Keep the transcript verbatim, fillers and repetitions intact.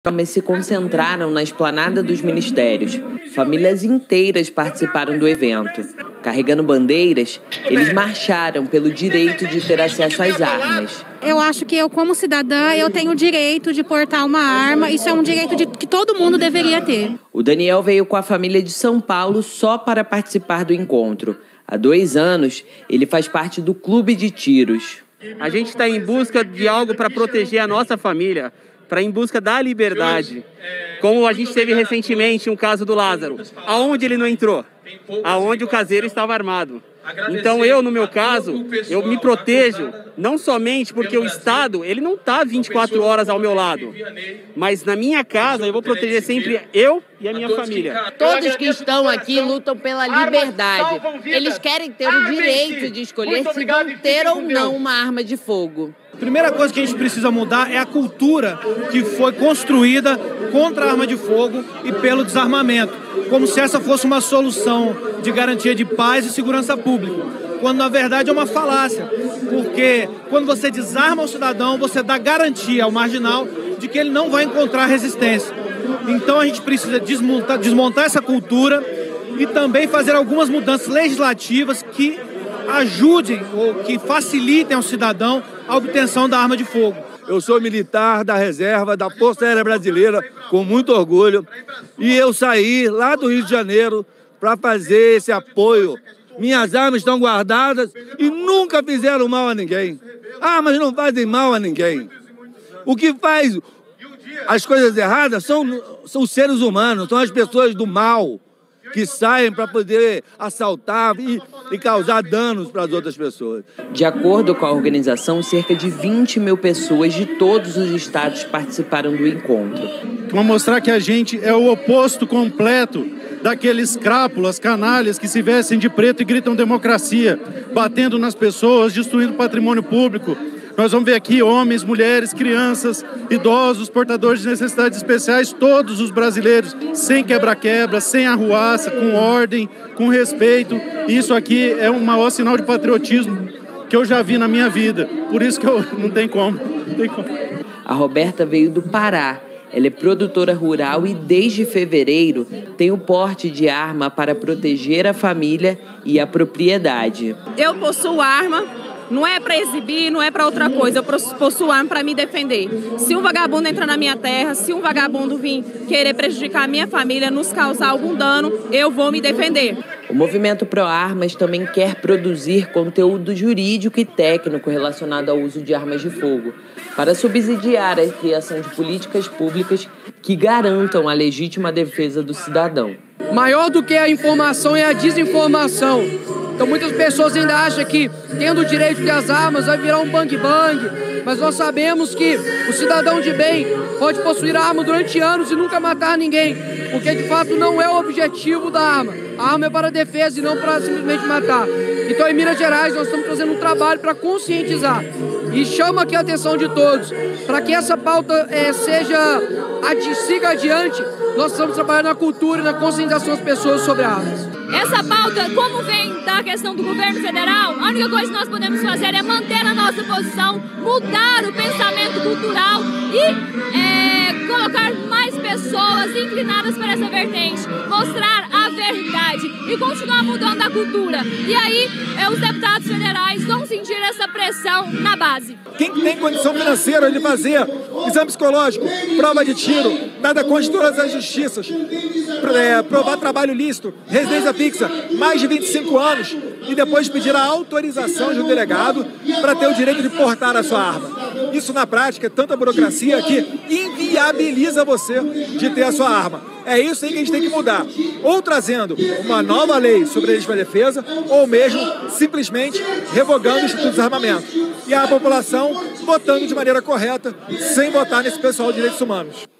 Mas se concentraram na esplanada dos ministérios. Famílias inteiras participaram do evento. Carregando bandeiras, eles marcharam pelo direito de ter acesso às armas. Eu acho que eu, como cidadã, eu tenho o direito de portar uma arma. Isso é um direito de, que todo mundo deveria ter. O Daniel veio com a família de São Paulo só para participar do encontro. Há dois anos, ele faz parte do clube de tiros. A gente está em busca de algo para proteger a nossa família, para em busca da liberdade. Como a gente teve recentemente um caso do Lázaro. Aonde ele não entrou? Aonde o caseiro estava armado. Então eu, no meu caso, eu me protejo não somente porque o Estado, ele não está vinte e quatro horas ao meu lado, mas na minha casa eu vou proteger sempre eu e a minha família. Todos que estão aqui lutam pela liberdade. Eles querem ter o direito de escolher se vão ter ou não uma arma de fogo. A primeira coisa que a gente precisa mudar é a cultura que foi construída contra a arma de fogo e pelo desarmamento, como se essa fosse uma solução de garantia de paz e segurança pública, quando na verdade é uma falácia, porque quando você desarma o cidadão, você dá garantia ao marginal de que ele não vai encontrar resistência. Então a gente precisa desmontar, desmontar essa cultura e também fazer algumas mudanças legislativas que ajudem ou que facilitem ao cidadão a obtenção da arma de fogo. Eu sou militar da reserva da Força Aérea Brasileira, com muito orgulho, e eu saí lá do Rio de Janeiro para fazer esse apoio. Minhas armas estão guardadas e nunca fizeram mal a ninguém. Armas não fazem mal a ninguém. O que faz as coisas erradas são, são os seres humanos, são as pessoas do mal, que saem para poder assaltar e, e causar danos para as outras pessoas. De acordo com a organização, cerca de vinte mil pessoas de todos os estados participaram do encontro. Para mostrar que a gente é o oposto completo daqueles crápulas, canalhas que se vestem de preto e gritam democracia, batendo nas pessoas, destruindo patrimônio público. Nós vamos ver aqui homens, mulheres, crianças, idosos, portadores de necessidades especiais, todos os brasileiros, sem quebra-quebra, sem arruaça, com ordem, com respeito. Isso aqui é um maior sinal de patriotismo que eu já vi na minha vida. Por isso que eu não tem como. Não tem como. A Roberta veio do Pará. Ela é produtora rural e, desde fevereiro, tem o porte de arma para proteger a família e a propriedade. Eu possuo arma. Não é para exibir, não é para outra coisa. Eu possuo arma para me defender. Se um vagabundo entrar na minha terra, se um vagabundo vir querer prejudicar a minha família, nos causar algum dano, eu vou me defender. O Movimento Pro Armas também quer produzir conteúdo jurídico e técnico relacionado ao uso de armas de fogo, para subsidiar a criação de políticas públicas que garantam a legítima defesa do cidadão. Maior do que a informação é a desinformação. Então muitas pessoas ainda acham que tendo o direito de ter as armas vai virar um bang-bang, mas nós sabemos que o cidadão de bem pode possuir a arma durante anos e nunca matar ninguém, porque de fato não é o objetivo da arma. A arma é para defesa e não para simplesmente matar. Então em Minas Gerais nós estamos fazendo um trabalho para conscientizar e chama aqui a atenção de todos, para que essa pauta é, seja, adi, siga adiante, nós estamos trabalhando na cultura e na conscientização das pessoas sobre armas. Essa pauta, como vem da questão do governo federal, a única coisa que nós podemos fazer é manter a nossa posição, mudar o pensamento cultural e é, colocar mais pessoas inclinadas para essa vertente, mostrar a verdade e continuar mudando a cultura. E aí, é, os deputados federais vão sentir essa pressão na base. Quem tem condição financeira de fazer exame psicológico, prova de tiro, nada contra todas as justiças, é, provar trabalho lícito, residência fixa, mais de vinte e cinco anos, e depois pedir a autorização de um delegado para ter o direito de portar a sua arma. Isso, na prática, é tanta burocracia que inviabiliza você de ter a sua arma. É isso aí que a gente tem que mudar. Ou trazendo uma nova lei sobre a legítima defesa, ou mesmo simplesmente revogando o Instituto de Desarmamento. E a população votando de maneira correta, sem votar nesse pessoal de direitos humanos.